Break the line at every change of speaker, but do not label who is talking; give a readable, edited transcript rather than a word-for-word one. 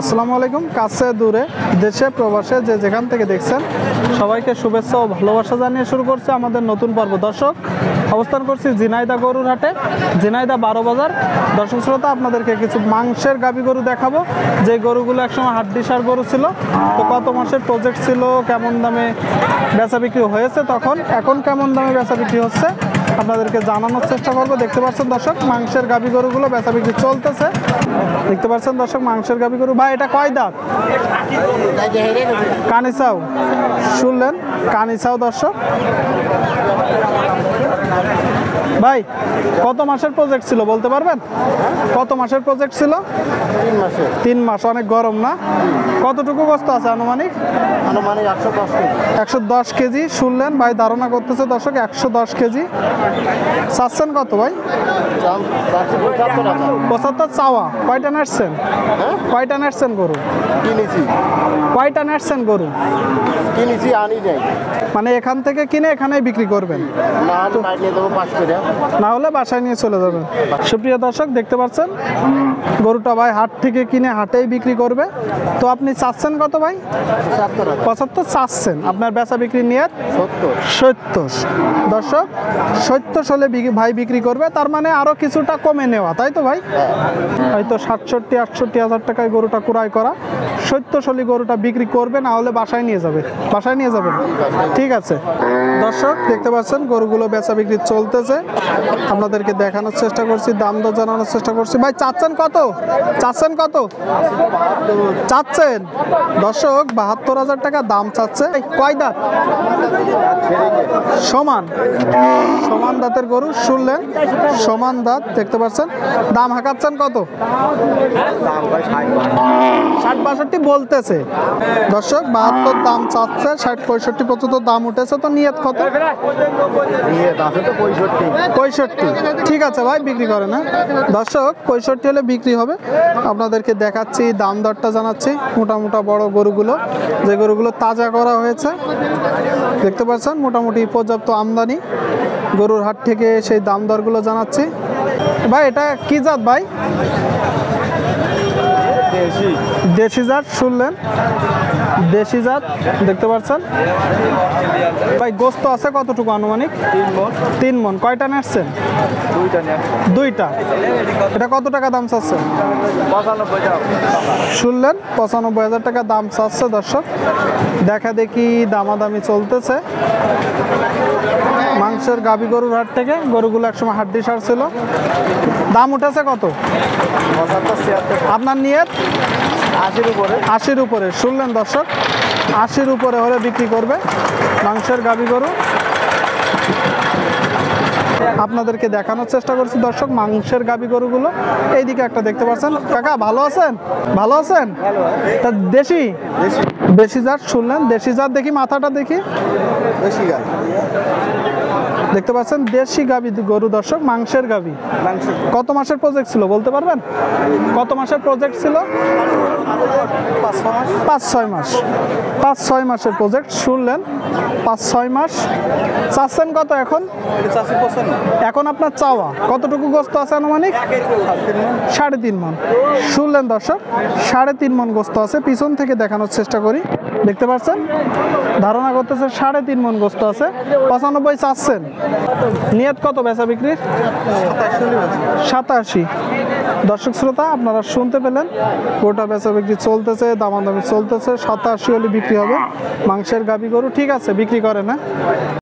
আসসালামু আলাইকুম। কাছে দূরে দেশে প্রবাসে যে যেখান থেকে দেখছেন সবাইকে শুভেচ্ছা ও ভালোবাসা জানিয়ে শুরু করছে আমাদের নতুন পর্ব। দর্শক, অবস্থান করছি ঝিনাইদহ গরুর হাটে, ঝিনাইদহ 12 বাজার। দর্শক শ্রোতা, আপনাদেরকে কিছু মাংসের গাভী গরু দেখাবো, যে গরুগুলো একসময় হাড্ডিসার গরু ছিল। তো কত মাসের প্রজেক্ট ছিল, কেমন দামে বেচা বিক্রি হয়েছে তখন, এখন কেমন দামে বেচা বিক্রি হচ্ছে আপনাদেরকে জানানোর চেষ্টা করবো। দেখতে পাচ্ছেন দর্শক, মাংসের গাভী গরুগুলো বেচা বিক্রি চলতেছে। দেখতে পাচ্ছেন দর্শক, মাংসের গাভী গরু। ভাই, এটা কয় দাঁত? কানিসাও শুনলেন, কানিসাও দর্শক। ভাই, কত মাসের প্রজেক্ট ছিল বলতে পারবেন? কত মাসের প্রজেক্ট ছিল? 3 মাস। অনেক গরম না? কতটুকু গোস্ত আছে আনুমানিক? 110 কেজি শুনলেন ভাই, ধারণা করতেছে দর্শক 110 কেজি। চাচ্ছেন কত ভাই? 75 চাওয়া। কয়টা নাড়ছেন? কয়টা নাড়ছেন গরু? কয়টা নাড়ছেন গরু? মানে এখান থেকে কিনে এখানেই বিক্রি করবেন, না হলে বাসায় নিয়ে চলে যাবেন। সুপ্রিয় দর্শক, দেখতে পাচ্ছেন গরুটা ভাই হাট থেকে কিনে হাটেই বিক্রি করবে। তো আপনি চাচ্ছেন কত ভাই? 75 চাচ্ছেন। আপনার বেচা বিক্রি নিয়ে 70। দর্শক, 70 হলে ভাই বিক্রি করবে, তার মানে আরো কিছুটা কমে নেওয়া, তাই তো ভাই? হয়তো 67-68 হাজার টাকায় গরুটা ক্রয় করা, 70 হলে গরুটা বিক্রি করবে, না হলে বাসায় নিয়ে যাবে। বাসায় নিয়ে যাবেন, ঠিক আছে। দর্শক, দেখতে পাচ্ছেন গরুগুলো বেচা বিক্রি চলতেছে, আপনাদেরকে দেখানোর চেষ্টা করছি, দাম দর জানানোর চেষ্টা করছি। ভাই, চাচ্ছেন কত? চাচ্ছেন কত চাচ্ছেন? দর্শক, 72,000 টাকা দাম চাচ্ছে। কয় দাঁত? সমান। সমান দাঁতের গরু শুনলেন, সমান দাঁত। দেখতে পাচ্ছেন, দাম হাঁকাচ্ছেন কত? 60-62 বলতেছে দর্শক। 72 দাম চাচ্ছে, 60-65 পর্যন্ত দাম উঠেছে। তো নিয়ত কত? 65। ঠিক আছে ভাই, বিক্রি করে না দর্শক। 65 হলে বিক্রি হবে। আপনাদেরকে দেখাচ্ছি, দাম দরটা জানাচ্ছি। মোটামোটা বড় গরুগুলো, যে গরুগুলো তাজা করা হয়েছে, দেখতে পাচ্ছেন মোটামুটি পর্যাপ্ত আমদানি গরুর হাট থেকে, সেই দাম দরগুলো জানাচ্ছি। ভাই, এটা কি জাত ভাই? দেশি জাত শুনলেন, দেশি জাত। দেখতে পাচ্ছেন ভাই, গোস্ত আছে কতটুকু আনুমানিক? 3 মন। কয়টা নাড়ছেন? 2টা। এটা কত টাকা দাম চাচ্ছে? 95 শুনলেন, 95,000 টাকা দাম চাচ্ছে দর্শক। দেখা দেখি দামাদামি চলতেছে মাংসের গাভী গরুর হাট থেকে। গরুগুলো একসময় হাড্ডিসার ছিল, দাম উঠেছে কত? আপনার নিয়ত 80-র উপরে শুনলেন দর্শক। 80-র উপরে হলে বিক্রি করবে মাংসের গাভী গরু। আপনাদেরকে দেখানোর চেষ্টা করছি দর্শক মাংসের গাভী গরুগুলো। এইদিকে একটা দেখতে পাচ্ছেন। কাকা, ভালো আছেন? ভালো আছেন? তা দেশি দেশি জাত শুনলেন, দেশি জাত। দেখি মাথাটা দেখি। দেশি গাভী দেখতে পাচ্ছেন, দেশি গাভী গরু দর্শক, মাংসের গাভী। কত মাসের প্রজেক্ট ছিল বলতে পারবেন? কত মাসের প্রজেক্ট ছিল? 5-6 মাস। 5-6 মাসের প্রজেক্ট শুনলেন, 5-6 মাস। চাচ্ছেন কত এখন? এখন আপনার চাওয়া কতটুকু গোস্ত আছে আনুমানিক? 3.5 মন শুনলেন দর্শক। 3.5 মন গোস্ত আছে। পিছন থেকে দেখানোর চেষ্টা করি। দেখতে পাচ্ছেন, ধারণা করতেছে 3.5 মন গোস্ত আছে। 95 চাচ্ছেন। নিয়ত কত বেচা বিক্রির? 87। দর্শক শ্রোতা, আপনারা শুনতে পেলেন, গোটা বেচা বিক্রি চলতেছে, দামাদামি চলতেছে। 87 হলে বিক্রি হবে মাংসের গাভী গরু। ঠিক আছে, বিক্রি করে না।